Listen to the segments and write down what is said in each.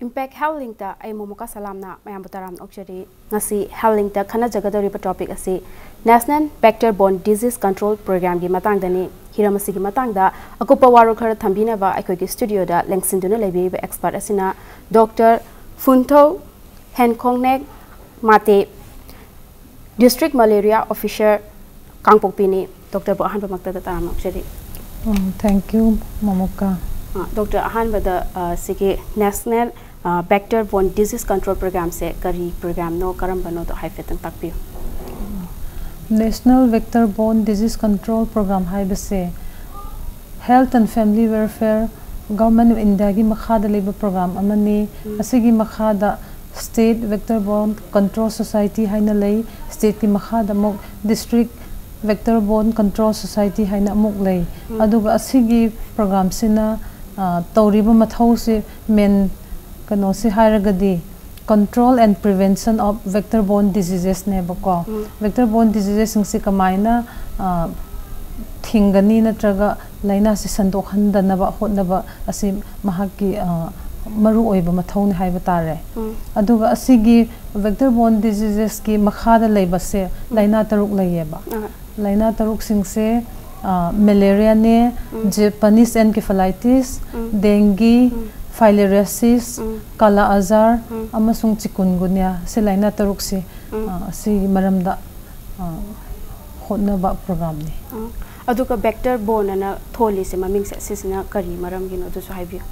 Impact Health Link ta ay Momoka Salam na mayam butaram okchari ngasi Health Link ta khana jagadori pa topic asi National Vector-Borne Disease Control Program gi matang dani hiramasi gi matang da akupa waro khara thambina ba aikoi gi studio da lengsinduna lebi ba expert asina Dr. Phuthou Henkhoneng mate District Malaria Officer Kangpokpi ni Dr. Borne ba makta da taram okchari. Thank you Momoka. Dr. Ahan bada sigi National Vector-Borne Disease Control Program se kari program no karam bano to haifetang takpiyo. National Vector-Borne Disease Control Program haibase Health and Family Welfare Government of India gi makhada leba program amani asigi makhada State Vector-Borne Control Society haina lei state ki makhada mok District Vector-Borne Control Society haina mok lei aduga asigi program sina tawriba mathau se men kano se hairagadi control and prevention of vector-borne diseases ne bako vector-borne diseases singsi kamaina thingani natraga laina se sandok handanaba hotnaba asi mahaki maru oiba mathau ne haiba tare aduga asigi vector-borne diseases ki makhada leiba se laina taruk layeba laina taruk singse malaria ne Japanese encephalitis dengue filariasis kala azar amasung chikungunya se laina taruk se si maramda hotna ba program ni aduka vector borne na tholi se maming se sisna kari maram gino du so haibi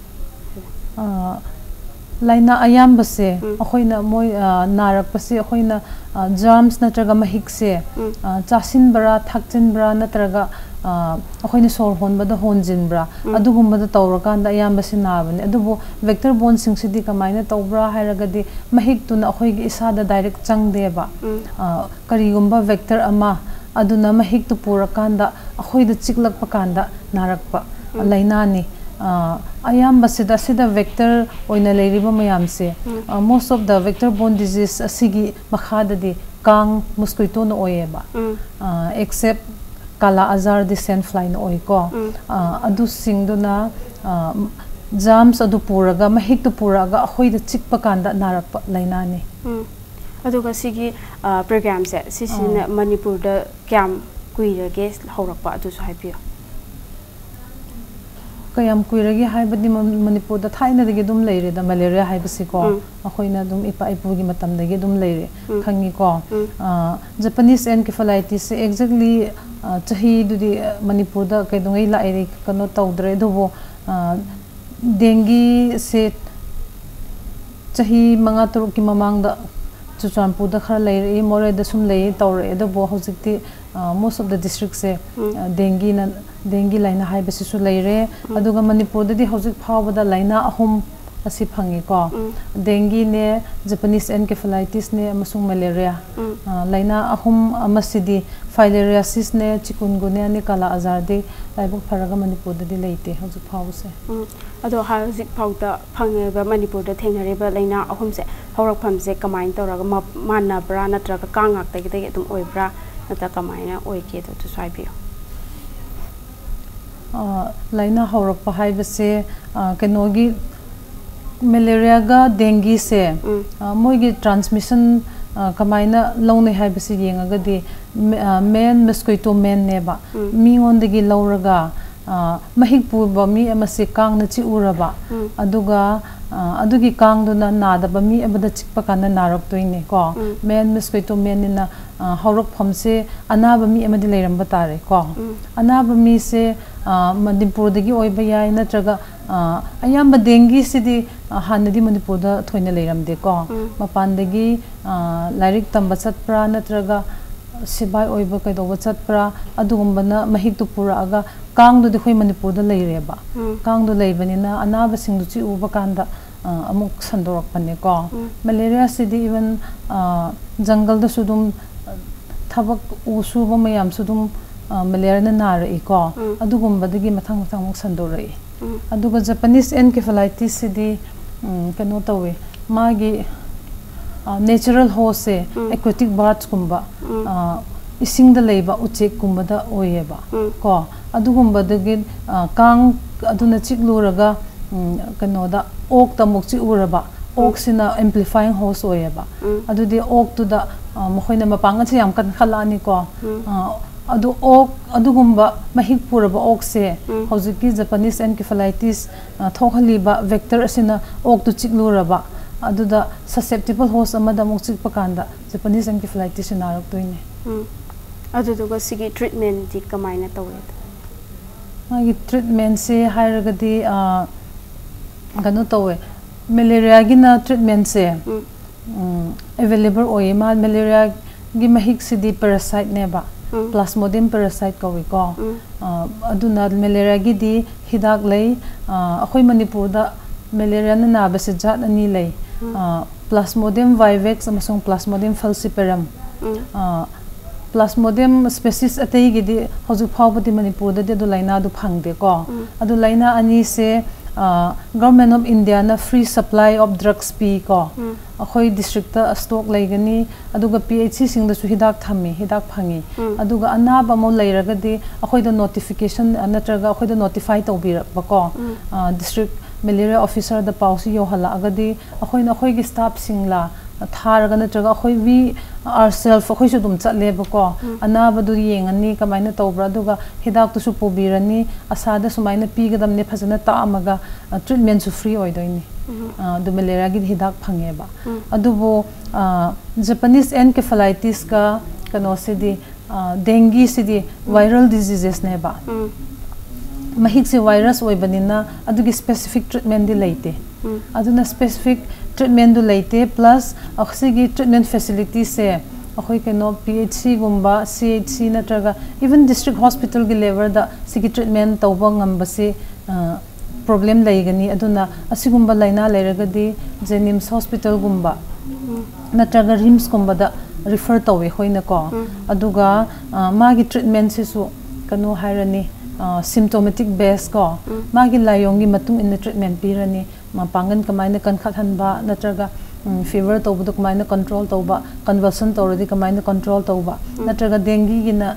laina ayam base akhoina moi narak pase akhoina germs natraga mahik se chasin bra thakchin bra natraga akhoina sor hon bada honjin bra adugumba da tawrakan da ayam base nabane adubo vector borne singsidi kamaina tawbra hairagadi mahik tuna akhoi gi isada direct chang deba karigumba vector ama aduna mahik tu purakanda akhoi da chiklak pakanda narakpa laina ni ayam basida sida vector oina leiriba mayam se most of the vector-borne disease asigi makhada di kang mosquito no oyeba except kala azar di sand fly no oy ko adu singduna germs adu puraga mahik tu puraga ahoi da chikpa kanda narakpa laina ni aduga sigi program se sisina manipur da kyam kuirage haurakpa adu so haipiyo kayam kuiragi haibadi manipur da thaina dagi dum leire da malaria haibasi ko akhoina dum ipa ipugi matam dagi dum leire khangi ko Japanese encephalitis exactly chahi dudi manipur da kaidungai laire kano tawdre dobo dengue se chahi manga turuk ki mamang da chuchanpur da khara leire more da sum lei tawre dobo hojikti most of the districts se dengue laina haibasi su leire aduga manipur da di hojik phawada laina ahum asi phangi ko dengue ne Japanese encephalitis ne amasung malaria laina ahum amasidi filariasis ne chikungunya ne kala azar de laibuk pharaga manipur da di leite hojik phawse ado hojik phawta phangeba manipur da thengareba laina ahum se haurak phamse kamain tawraga manna bra natraga kangak tagi dum oibra nata kamaina oike to swaibiyo laina haurak pa haibase kenogi malaria ga dengue se moigi transmission kamaina lawne haibase yengaga di main mosquito main neba mi ondagi lawraga mahik puba mi amase kang na chi uraba aduga adugi kang duna nadaba mi abada chikpa kana narak toine ko main mosquito main na haurak phamse anaba mi amadi leiramba tare ko anaba mi se manipur dagi oiba yai natraga ayamba dengue sidi hanadi manipur da thoina leiramde ko mapan dagi lairik tamba chatpra natraga sibai oiba kaidoba chatpra adugumbana mahik tu puraga kang du khoi manipur da leireba kang du leibanina anaba singdu chi uba kanda amuk sandorak pane ko malaria sidi even jungle da sudum thabak usuba mayam sudum malaria na nara iko adugumba dagi mathang muk sandorai aduga Japanese encephalitis sidi kano tawe magi natural host aquatic birds kumba ising da leiba uchek kumba da oyeba ko adugumba dagi kang aduna chikluraga kanoda ok ta mukchi uraba ok sina amplifying host oyeba adudi ok tu da mohoina mapanga che yam kan khala ni ko adu ok adugumba mahik puraba ok se hojiki Japanese encephalitis thokhaliba vector asina ok tu chikluraba aduda susceptible host amada mukchi pakanda Japanese encephalitis narak toine aduduga sigi treatment di kamaina tawre magi treatment se hairagadi ganu tawe malaria gina treatment se available oyema malaria gi mahik sidi parasite neba plasmodium parasite kawi ko aduna malaria gi di hidak lei akhoi manipur da malaria na naba se jat ani lei plasmodium vivax amasong plasmodium falciparum plasmodium species atei gi di hoju phawbati manipur da de laina du phangde ko adu laina ani se government of India na free supply of drugs pi ko akhoi district ta stock laigani aduga PHC sing da su hidak thami hidak phangi aduga anaba mo lairaga di akhoi da notification anatraga akhoi da notify tawbira ko district malaria officer da pausi yo hala agadi akhoi na akhoi gi staff singla tharaga natraga akhoi we ourselves akhoi su dum chatle ko anaba du yengani kamaina tawbra aduga hidak tu su pobirani asada sumaina pigadam ne phajana ta amaga treatment su free oidoini du malaria gi hidak phangeba adubo Japanese encephalitis ka kano sidi dengue sidi viral diseases neba mahik se virus oibanina adugi specific treatment di leite aduna specific treatment du leite plus oxigi treatment facility se akhoi keno PHC gumba CHC natraga even district hospital gi level da sigi treatment tawba ngambase problem laigani aduna asigumba laina lairagadi Jenims hospital gumba natraga RIMS gumba da refer tawe hoina ko aduga magi treatment se su kanu hairani symptomatic base ko magi layongi matung in treatment pirani mapangan kamaina kan khathanba natraga fever tawbu kamaina control tawba convulsion tawradi kamaina control tawba natraga dengue gina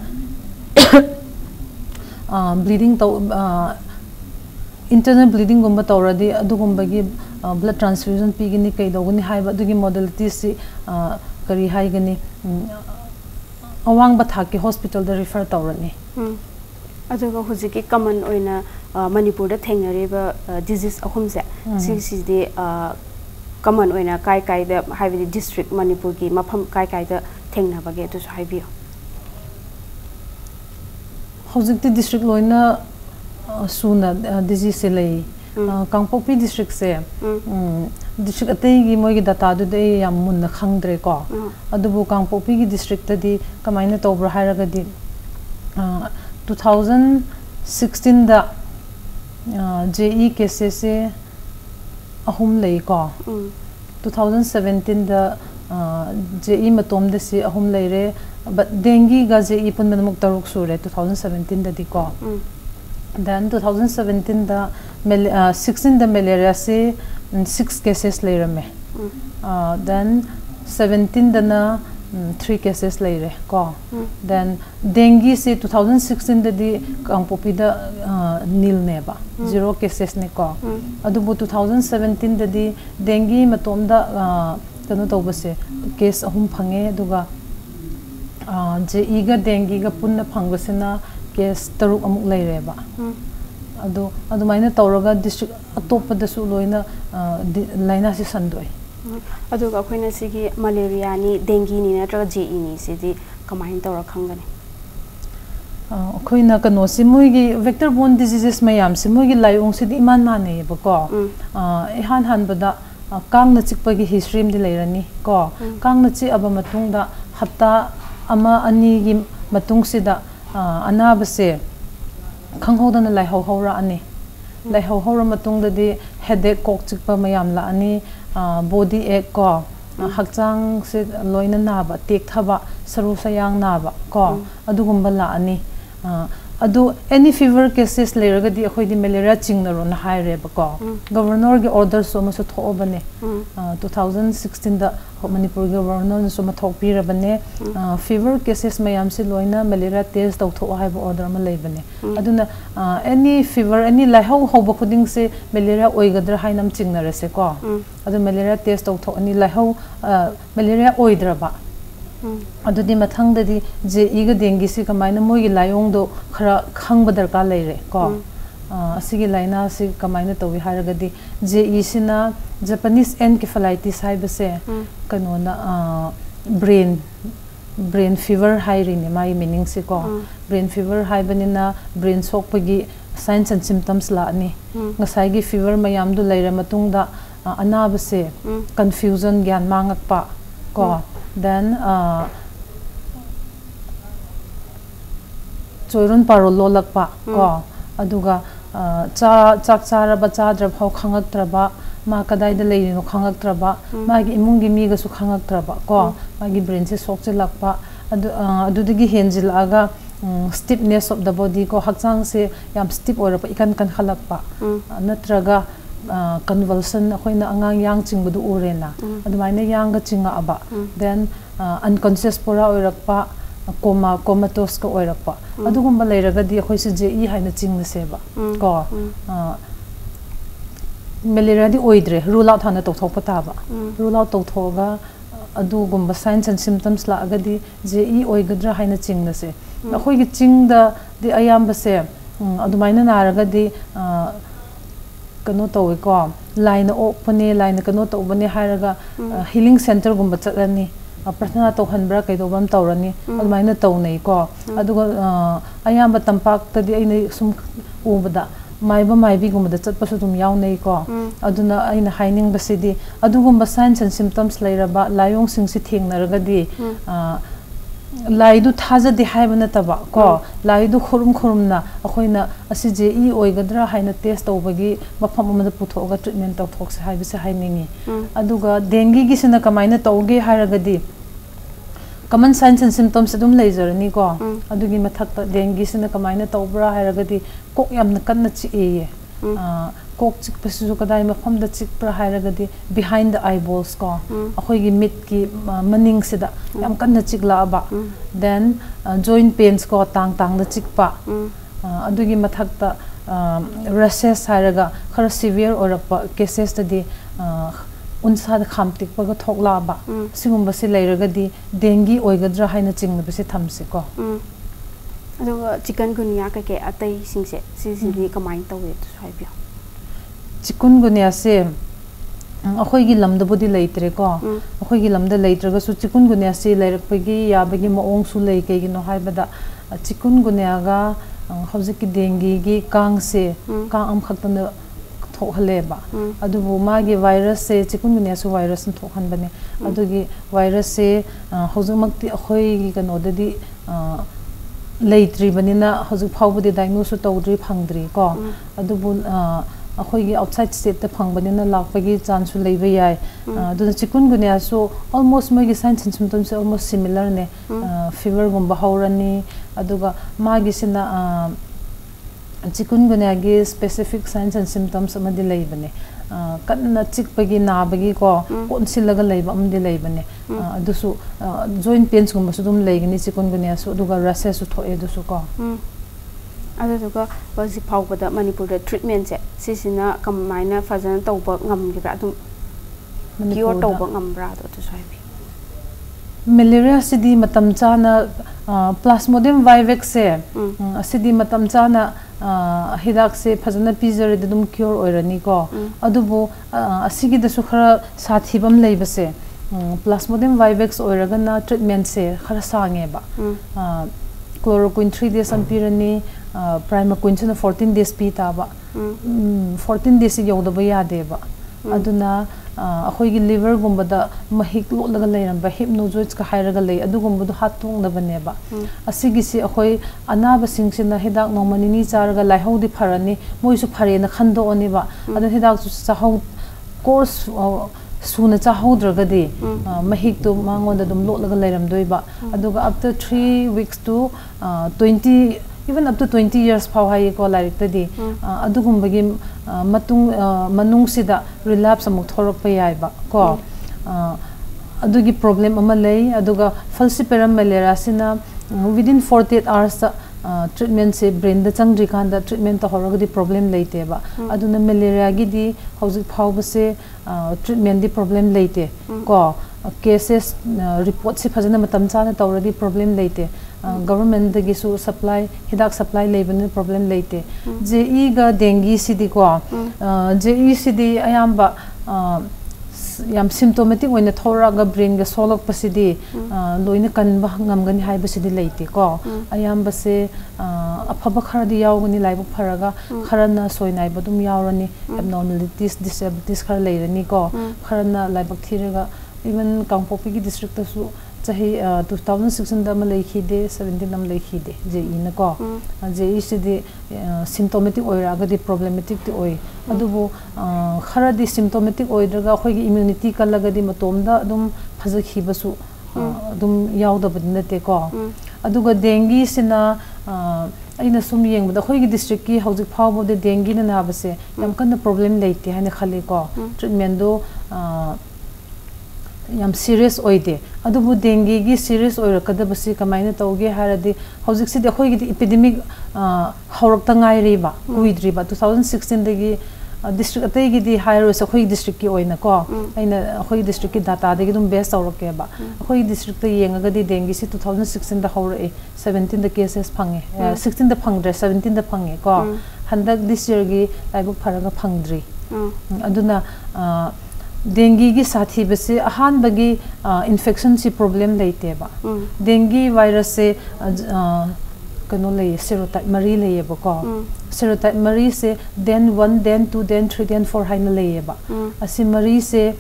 bleeding taw internal bleeding gumba tawradi adugumba gi blood transfusion pigini kaidoguni haiba adugi modalities si kari haigani awang bathaki hospital da refer tawrani aduga hujiki common oina Manipur da thengnareba disease ahumse sisidi common oina kai da haibidi district Manipur gi mafam kai da thengnabage to haibiyo hojikti district loina suna disease lei Kangpokpi district se district atei gi mogi data du de yam mun na khangdre ko adubu Kangpokpi gi district ta di kamaina tobra hairaga di 2016 da JE cases se ahum lei ko 2017 da JE matom de se ahum lei re but dengue ga JE pun manmuk taruk sure 2017 da di ko then 2017 da 16 da malaria se 6 cases lei rame then 17 da na 3 cases later ko then dengue se 2016 da di Kangpokpi da nil neba 0 cases ne ko adubu 2017 da di dengue matom da kanu tawbase case ahum phange aduga JE ga dengue ga punna phangbasena case taruk amuk laireba adu maina tawraga district atopa da su loina laina si sandoi aduga khoina sigi malaria ni dengue ni natraga JE ni sidi kamain tawra khangani khoina kano si moigi vector borne diseases mayam si moigi laiong sidi iman mane bako ihan han bada kang na chikpa gi history di lairani ko kang na chi aba matung da hapta ama ani gi matung sida anabase khanghodana lai hawra ani lai hawra matung da di headache kok chikpa mayam la ani body ache ko hakchang se loina naba tek thaba saru sayang naba ko adugumba la ani adu any fever cases leragadi akhoi di malaria chingnaro na haire ba ko governor ge order so ma so thobane 2016 da Manipur governor so ma thokpi rabane fever cases mayam se loina malaria test tau tho hai ba order ma leibane aduna any fever any lai how ba khuding se malaria oigadra hainam chingnare se ko adu malaria test tau tho ani lai how malaria oidra ba adudi mathang dadi je iga dengue si kamaina moi gi layong do khara khang badar ka leire ko asigi laina si kamaina to wi haragadi je isina Japanese encephalitis haibase kanona brain fever hairi ne mai meaning si ko brain fever haibanina brain shock pagi signs and symptoms la ani ngasai gi fever mayam du leira matungda anabase confusion gyan mangak pa ko then choirun paro lolak pa ko aduga chak chara ba chadra phau khangak traba ma kadai da leiri no khangak traba ma gi imungi mi ga su khangak traba ko ma gi brain se sok che lak pa adu digi henjil aga stiffness of the body ko hakchang se yam stiff ora pa ikan kan khalak pa natraga convulsion akoina angang yang chingbudu urena adumaina yang ga chinga aba then unconscious pora oirak pa comatose ka oirak pa adugumba leiraga di akoi se je haina chingna seba ko malaria di oidre rule out hana to thok pata ba rule out to thoga adugumba signs and symptoms la agadi je oigadra haina chingna se akoi gi chingda di ayamba se adumaina naraga di kano tawi ko line opane line kano to bane haraga healing center gumba chatani prasna to hanbra kai do bam tawrani almaina to nei ko aduga ayamba tampak tadi aina sum ubada maiba maibi gumba chatpa su dum yaw nei ko aduna aina haining basidi adugumba signs and symptoms leiraba layong sing si thengnaraga di laidu thaja di haibana taba ko laidu khurum na akhoina asi je oigadra haina test tawbagi mafam amada puthoga treatment taw thok se haibi se hainingi aduga dengue gi sina kamaina tawge haragadi common signs and symptoms adum leizarani ko adugi mathakta dengue sina kamaina tawbra haragadi kok yamna kanna chi e kok chik pasu kadai mafam da chik pra haragadi behind the eyeballs ko akhoi gi mid ki maning sida yam kanna chik la ba then joint pains ko tang da chik pa adugi mathakta rashes haraga khara severe orapa cases tadi unsa da khamtik pa ga thokla ba sigumba si leiragadi dengue oigadra haina chingna bisi thamsi ko aduga chikungunya ka ke atai singse sisi kamai tawe saibya chikungunya se akhoi gi lamda bodi leitre ko akhoi gi lamda leitraga su chikungunya se leirakpagi yabagi maong su lei ke gi no haibada chikungunya ga hojiki dengue gi kang se kang am khatna thokhale ba adubu magi virus se chikungunya su virus thokhan bane adugi virus se hojumakti akhoi gi kano dadi leitri banina hoju phawbudi diagnose tawdri phangdri ko adubu akhoi gi outside state ta phangbanina lakpagi chance leiba yai adu chikungunya so almost magi signs and symptoms almost similar ne fever gumba haurani aduga magi sina chikungunya gi specific signs and symptoms amadi leibane kanna chikpagi nabagi ko konsilaga leiba amdi leibane adusu joint pains gumba su dum leigini chikungunya so aduga rashes su thoe dusu ko aduga bazi phawbada manipur da treatment se sisina kamaina fazana tawba ngamgibra dum cure tawba ngambra to saibi malaria sidi matam chana plasmodium vivax se sidi matam chana hidak se fazana pizare dum cure oirani ko adubu asigi da su khara sathibam leibase plasmodium vivax oiragana treatment se khara sange ba chloroquine 3 days ampirani primaquine 14 days pi ta ba 14 days yodaba yade ba aduna akhoi gi liver gumba da mahik lo laga leiramba hypnozoids ka hairaga lei adugumba du hatung na bane ba asigi si akhoi anaba singsina hidak nomani charga laihodi pharani moisu phare na khando oni ba adu hidak su chahau course suna chahodragadi mahik to mangon da dum lo laga leiram doiba aduga after 3 weeks to 20 even up to 20 years phau hai ko like tadi adugum bagi manung sida relapse amuk thorok pa yai ba ko adugi problem ama lei aduga falciparum malaria sina within 48 hours treatment se brain da changri kan da treatment ta horagdi problem leite ba aduna malaria gi di hojik phau ba se treatment di problem leite ko cases report se phajana matam chana tawradi problem leite government dagi su supply hidak supply leban problem leite je ga dengue sidi ko je sidi ayamba yam symptomatic oina thora ga brain ga solok pasidi loina kan ba ngamgani hai basidi leite ko ayamba se aphaba kharadi yawgani laibu pharaga kharana soinai badum yawrani abnormalities disabilities khar leirani ko kharana laibak thiraga even Kangpokpi district ta su chahi 2016 da ma leikhi de 17 nam leikhi de je ina ko je isidi symptomatic oira ga di problematic ti oi adubu khara di symptomatic oidraga khoi gi immunity kalaga di matomda dum phazakhi basu dum yawda badina te ko aduga dengue sina aina sum yengba khoi gi district ki hojik phawbo de dengue na na base yam kan problem leite hane khali ko treatment do yam serious oide adubu dengue gi serious oira kada basi kamaina tawge haradi hojik si de khoi gi epidemic haurak ta ngai ri ba huidri ba 2016 dagi district atai gi di higher so khoi district ki oina ko aina khoi district ki data de gi dum base tawrake ba khoi district ta yenga ga di dengue si 2016 da haure 17 the cases phange 16 da phangdre 17 da phange ko handak this year gi laibuk pharaga phangdri aduna dengue gi sathi base ahan bagi infection si problem leite ba dengue virus se kano lei serotype mari lei ba ko serotype mari se then 1 then 2 then 3 then 4 haina lei ba asi mari se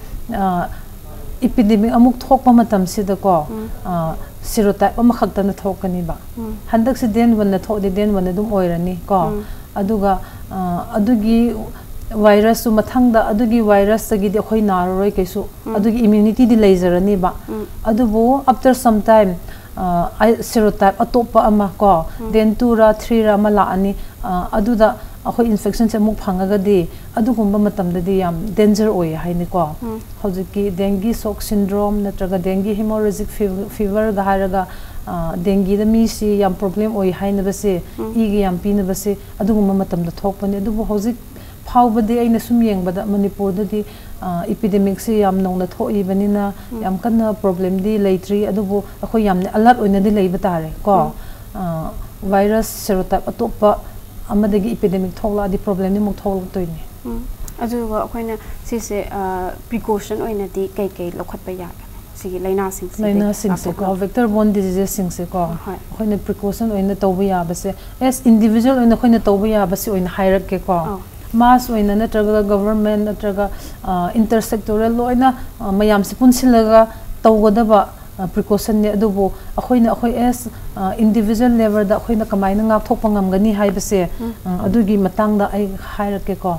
epidemic amuk thok pa matam si da ko serotype am khakta na thokani ba handak se then 1 na thok de then 1 dum oirani ko aduga adugi virus su mathangda adugi virus tagi de khoi naroi kaisu adugi immunity di laserani ba adubo after some time serotype atopa ama ko then 2 ra 3 ra mala ani aduda akhoi infection se muk phangaga di adugumba matamda di yam danger oi haini ko hojiki dengue shock syndrome natraga dengue hemorrhagic fever ga haraga dengue da mi si yam problem oi haina base igi yam pina base adugumba matamda thokpani adubu hojik phawbadi aina sum yengbada manipur da di epidemic se yam nongna thoi banina yam kana problem di leitri adubu akhoi yamne alert oina di leiba tare ko virus serotype atopa amadagi epidemic thokla di problem ni muk thol toini aduga akhoi sise precaution oina di kai kai lokhatpa ya sigi laina sing se ko vector borne diseases sing se ko akhoi na precaution oina tawba ya base as individual oina khoi na tawba ya base oina hierarchy ke ko mass oina natraga government natraga intersectoral oina mayam se punsilaga tawgodaba precaution ne adubo akhoina akhoi as individual level da akhoina kamaina ngak thokpa ngamgani haibase adugi matangda ai hairake ko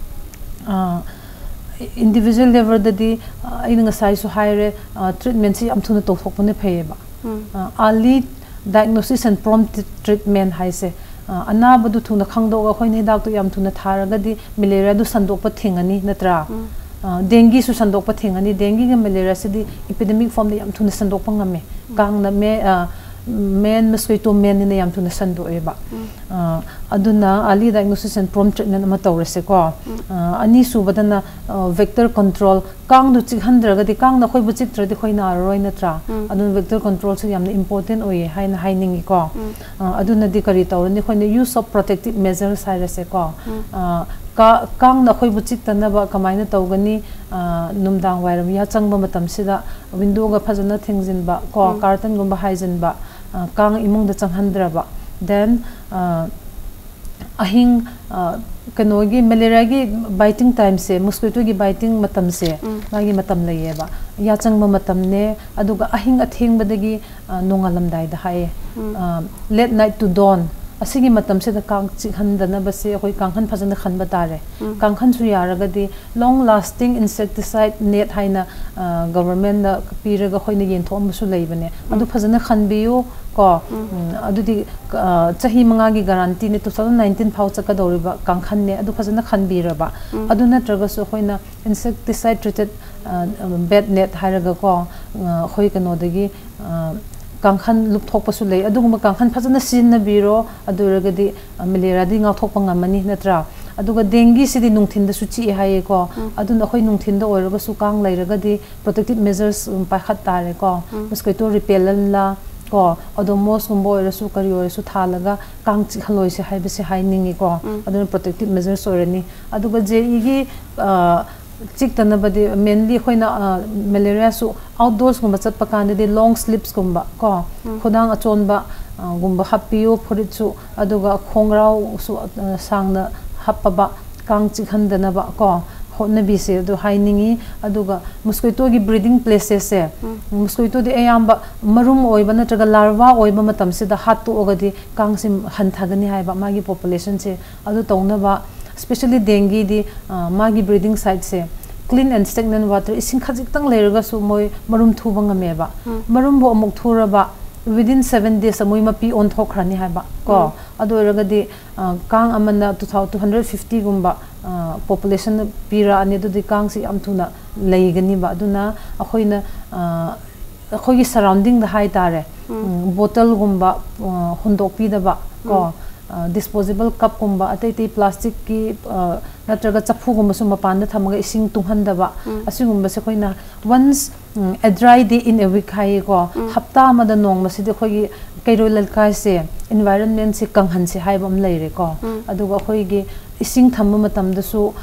individual level da di aina ngasai su haire treatment si amthuna to thokpone pheyeba early diagnosis and prompt treatment haise anabadu thuna khangdoga khoina hidak to yam thuna tharaga di malaria du sandokpa thingani natra dengue su sandokpa thingani dengue ga malaria sidi epidemic form de yam thuna sandokpa ngame kangna main mosquito main ne yam thuna sandoeba aduna early diagnosis and prompt treatment ma tawrese ko ani su badana vector control kang du chik handraga di kang na khoi bu chik tra di khoi na roi na tra adun vector control su yamna important oye haina hainingi ko aduna di kari tawrani khoi ne use of protective measures hairese ko kang na khoi bu chik ta na ba kamaina tawgani numdang wairam ya changba matam sida window ga phajana thingjin ba ko carton gumba haijin ba kang imung da changhandra ba then ahing kanogi malaria gi biting time se mosquito gi biting matam se magi matam laye ba ya changba matam ne aduga ahing atheng badagi nongalam dai da haye late night to dawn asigi matam se da kang chikhan dana base hoi kangkhan phajana khan batare kangkhan su yaragadi long lasting insecticide net haina government na piraga hoina yen thom su leibane adu phajana khan biu ko adudi chahi manga gi guarantee ne 2019 phau chaka doriba kangkhan ne adu phajana khan biraba adu natraga su hoina insecticide treated bed net hairaga ko hoi kano dagi kangkhan lup thok pasu lei aduguma kangkhan phajana sin na biro aduragadi malaria di nga thok pangamani natra aduga dengue sidi nungthin da su chi haye ko aduna khoi nungthin da oiraga su kang lairagadi protective measures pa khat tare ko mosquito repellent la ko odomos gumbo oirasu kari oirasu thalaga kang chi khaloi se haibe se hainingi ko aduna protective measures orani aduga je igi chik tanabadi mainly khoina malaria su outdoors gumba chatpa kan de long sleeps gumba ko khodang achonba gumba happiu phoritsu aduga khongrau su sangna happaba kang chikhandana ba ko hotnabi se du hainingi aduga mosquito gi breeding places se mosquito de ayamba marum oiba natraga larva oiba matam se da hatu ogadi kang sim hanthagani haiba magi population se adu tongna ba especially dengue di magi breeding site se clean and stagnant water ising khajik tang lerga su moi marum thu banga meba marum bo amuk thura ba within 7 days amoi mapi on thokhrani haiba ko adu eragadi kang amana 2250 gumba population pira ani du di kang si am thuna leigani ba aduna akhoina akhogi surrounding da hai tare bottle gumba hundok pi da ba ko disposable cup kumba atai plastic ki natraga chapu gumba su mapan da thamaga ising tunghanda ba asingumba se khoina once a dry day in a week hai ko hafta ma da nong ma se de khogi kairoi lalkai se environment se kanghan se hai bam leire ko aduga khoigi ising thamma matam da su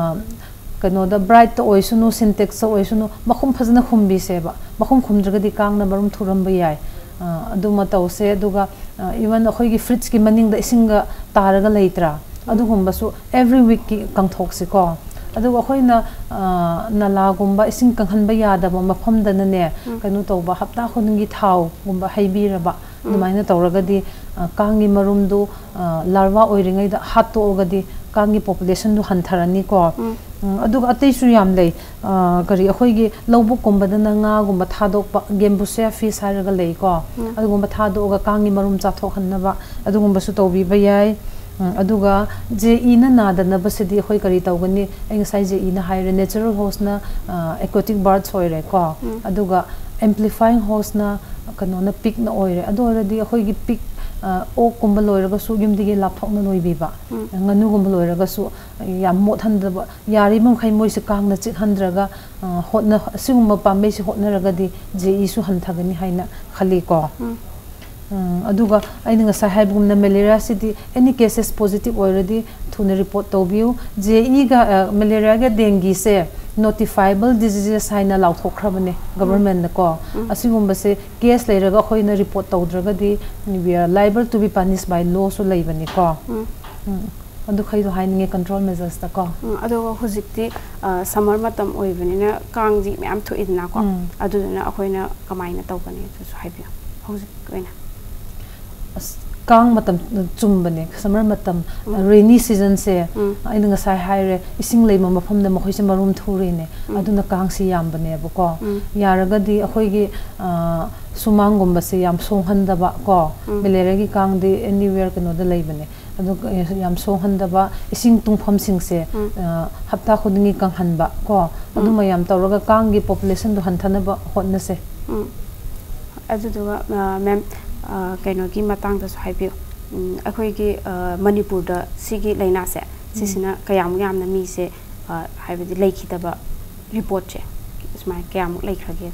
kano da bright oisunu syntax oisunu makhum phajna khumbi se ba makhum khumdraga di kang na barum thuram ba yai aduma tause aduga even khoigi fridge ki maning da isinga taraga leitra adugumba su every week ki kangthok se ko aduga khoina nala gumba ising kanghan ba yada ba mafam da ne kanu toba hapta khungi thau gumba haibira ba dumaina tawraga di kangi marum du larva oiringai da hatto ogadi kangi population du hantharani ko aduga atei su yam lei kari akhoigi lobuk kumba da nga gumba thadok pa gembusia fish haraga lei ko adugumba thadoga kangi marum cha thok hanna ba adugumba su tobi ba yai aduga je ina nada na basidi khoi kari tawgani eng sai je ina hire natural host na aquatic birds hoire ko aduga amplifying host na kano na pick na oire adu already khoi gi pick o kumba loiraga su gimdige lapthok na noibi ba nganu gumba loiraga su yam mot handa ba yari mum khai moi se kang na chik handraga hotna singumba pambe se hotna raga di je isu hanthagani haina khali ko aduga aina nga sahib gumna malaria city any cases positive already thuna report to view je ga malaria ga dengue se notifiable diseases haina lauthokhrabane government na ko asigumba se case leiraga khoina report tawdraga di we are liable to be punished by law so leibani ko adu khaido haininge control measures ta ko adu hojikti summer matam oibani na kangji myam thoidna ko adu na akhoina kamaina tawbani so haibia hojik oina kang matam chumbane summer matam rainy season se aina nga sai haire ising leima mafam da mohoi se marum thuri ne aduna kang si yam bane ba ko yaraga di akhoi gi sumang gumba se yam song handa ba ko malaria gi kang di anywhere kano da leibane adu yam song handa ba ising tungpham sing se hapta khudingi kang han ba ko adu mayam tawraga kang gi population do hanthana ba hotna se adu do ma'am kaino gi matang da su haibiu akhoi gi manipur da sigi laina se sisina kayam yam na mi se haibidi leikhi ba report che isma kayam leikhage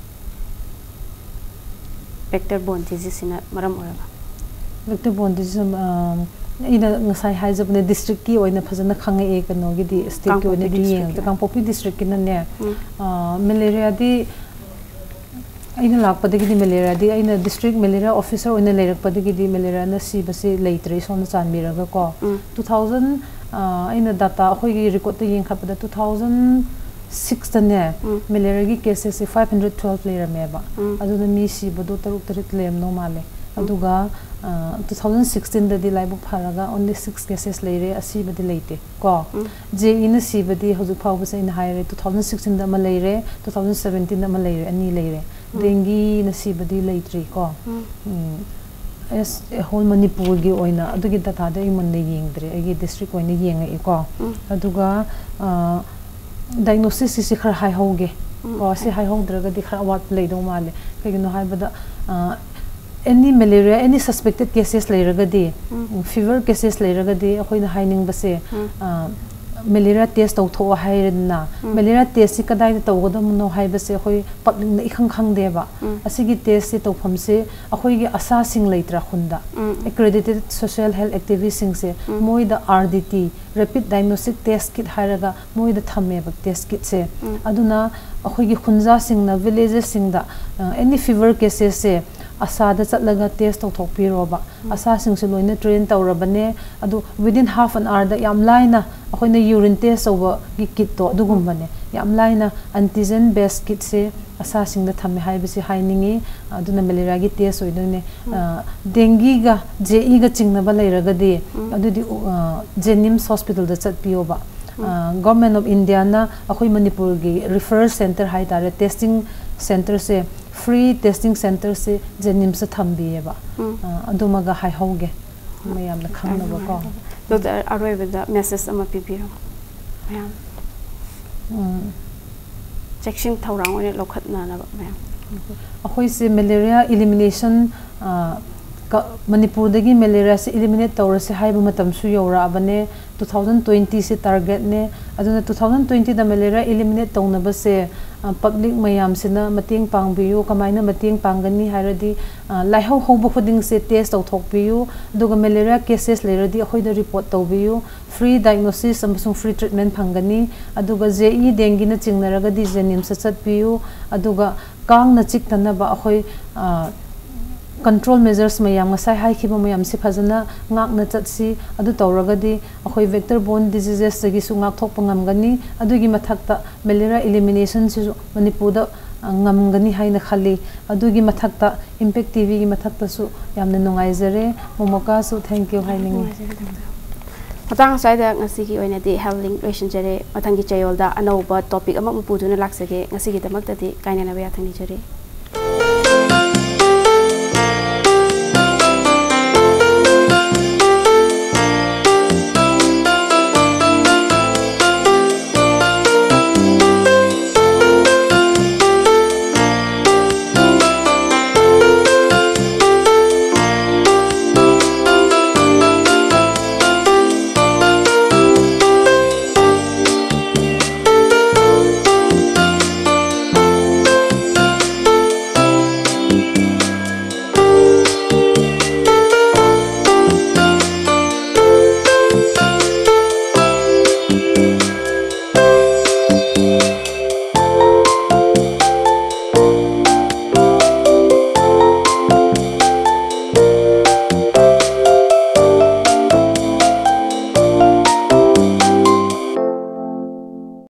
vector borne disease sina maram ora vector borne disease ina ngasai haijabne district ki oina phajana khange e kano gi di state ki oina di yeng ta Kangpokpi district ki na ne malaria di aina lakpadagi di malaria di aina district malaria officer oina leirakpadagi di malaria na si basi leitre son chanmiraga ko 2000 aina data khoi gi record ta yeng khapada 2006 ta ne malaria gi cases 512 leira meba adu na mi si bodo taruk tarit lem no male aduga 2016 da di laibuk pharaga only 6 cases leire asi badi leite ko je in si badi hoju phau base in haire 2016 da ma leire 2017 da ma leire ani leire dengue na si badi leitri ko as whole Manipur gi oina adugi data da iman ne yengdre agi district oina yenga ko aduga diagnosis si khar high hoge ko si high hong draga di khar wat play do male kagino hai bada any malaria any suspected cases leiraga di fever cases leiraga di akoina haining base malaria test tau tho hairna malaria test si kadai tau godam no hai base khoi pakling na ikhang khang deba asigi test si tau phamse akhoi gi asa sing leitra khunda accredited social health activists sing se moi da RDT rapid diagnostic test kit hairaga moi da thamme ba test kit se aduna akhoi gi khunja sing na villages sing da any fever cases se asa da chatlaga test tau thok pi roba asa sing se loina train tau rabane adu within half an hour da yam laina akhoi urine test over gi kit to dugum bane yam laina antigen based kit se asa sing da thamme hai bisi hainingi aduna malaria gi test oidone dengue ga je ga chingna ba leiraga di adudi jenims hospital da chat pioba government of India na akhoi Manipur gi referral center hai tare testing center se free testing center se jenims thambi ba aduma ga hai hoge mayam na khangna ba ko Doctor Arroy with the message ama pipiro mayam checking thawrang ore lokhatna na ba mayam akhoi se malaria elimination Manipur dagi malaria se eliminate tawra se haiba matam su yora abane 2020 se target ne aduna 2020 da malaria eliminate tawna ba se public mayam sina mating pangbiyu kamaina mating pangani hairadi laihau hobo khuding se test taw thokbiyu duga malaria cases leradi akhoi da report tawbiyu free diagnosis amsung free treatment phangani aduga je dengue na chingnaraga di jenim sa chatbiyu aduga kang na chiktana ba akhoi control measures mayam ngasai hai khiba mayam si phajana ngak na chatsi adu tawragadi akhoi vector borne diseases sagi su ngak thok pangam gani adugi mathakta malaria elimination si Manipur da ngam gani haina khali adugi mathakta impact tv gi mathakta su yamna nungai jare Momoka su thank you haining matang sai da ngasi gi oina di health link relation jare mathangi chayol da anoba topic ama mu puduna laksage ngasi gi damak da di kaina na ba thani jare